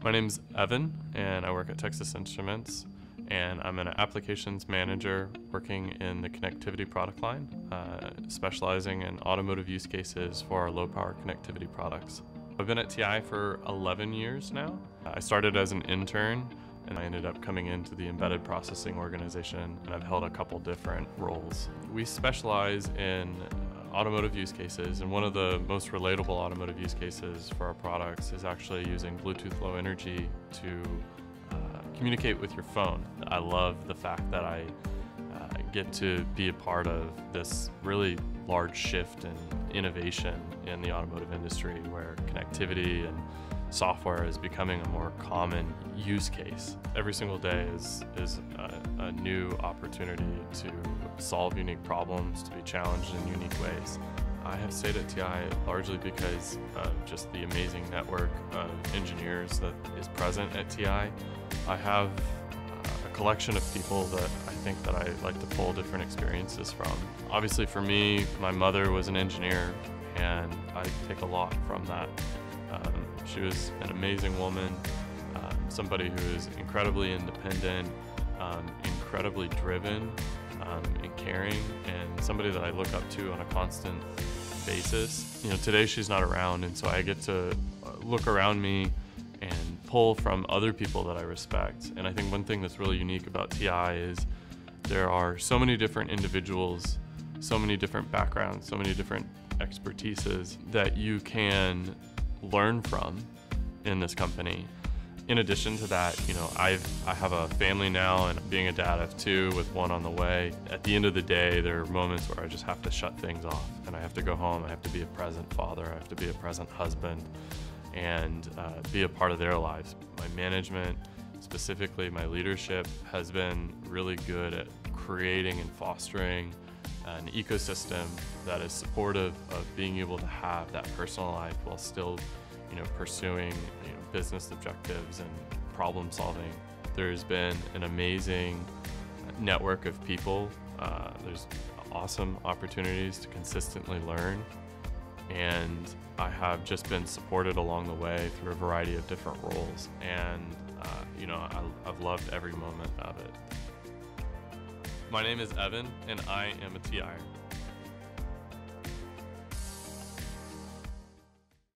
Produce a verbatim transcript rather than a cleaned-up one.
My name's Evan, and I work at Texas Instruments, and I'm an applications manager working in the connectivity product line, uh, specializing in automotive use cases for our low-power connectivity products. I've been at T I for eleven years now. I started as an intern, and I ended up coming into the embedded processing organization, and I've held a couple different roles. We specialize in automotive use cases, and one of the most relatable automotive use cases for our products is actually using Bluetooth Low Energy to uh, communicate with your phone. I love the fact that I uh, get to be a part of this really large shift in innovation in the automotive industry, where connectivity and software is becoming a more common use case. Every single day is, is a, a new opportunity to solve unique problems, to be challenged in unique ways. I have stayed at T I largely because of just the amazing network of engineers that is present at T I. I have a collection of people that I think that I like to pull different experiences from. Obviously for me, my mother was an engineer, and I take a lot from that. Um, she was an amazing woman, um, somebody who is incredibly independent, um, incredibly driven, um, and caring, and somebody that I look up to on a constant basis. You know, today she's not around, and so I get to look around me and pull from other people that I respect. And I think one thing that's really unique about T I is there are so many different individuals, so many different backgrounds, so many different expertises that you can learn from in this company. In addition to that, you know, I've I have a family now, and being a dad of two with one on the way. At the end of the day, there are moments where I just have to shut things off, and I have to go home. I have to be a present father. I have to be a present husband, and uh, be a part of their lives. My management, specifically my leadership, has been really good at creating and fostering an ecosystem that is supportive of being able to have that personal life while still, you know, pursuing you know, business objectives and problem solving. There's been an amazing network of people. Uh, there's awesome opportunities to consistently learn, and I have just been supported along the way through a variety of different roles, and uh, you know, I, I've loved every moment of it. My name is Evan, and I am a T I R.